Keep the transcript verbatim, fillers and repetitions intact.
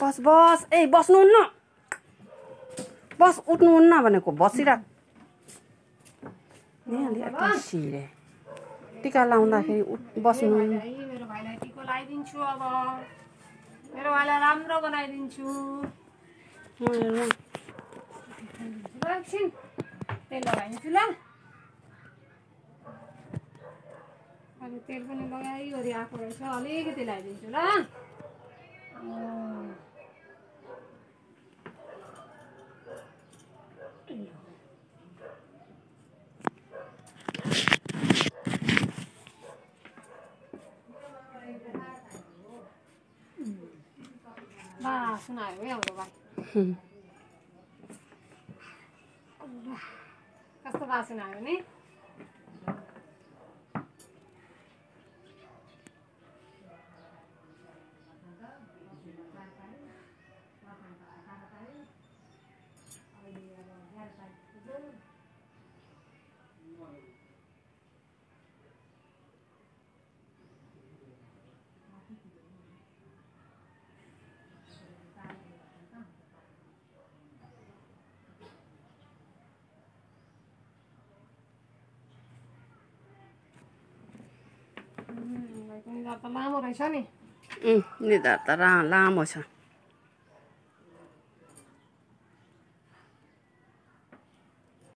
बस बस ए बस्नुहुन्न बस उठ्नुहुन्न भनेको बसिराख नि अलि अक्सिरे टिका लाउँदाखेरि उठ बस्नु मेरो भाइलाई टिको लगाइदिन्छु अब मेरो भाइलाई राम्रो बनाइदिन्छु एकछिन तेल लगाइदिन्छु ल अहिले तेल पनि लगाइवरी आएको रहेछ अलिकति लगाइदिन्छु ल बास्ना आयो है हाम्रो भाइ कस्तो बास्ना आयो नि निधार त लामो रहेछ नि निधार त लामो छ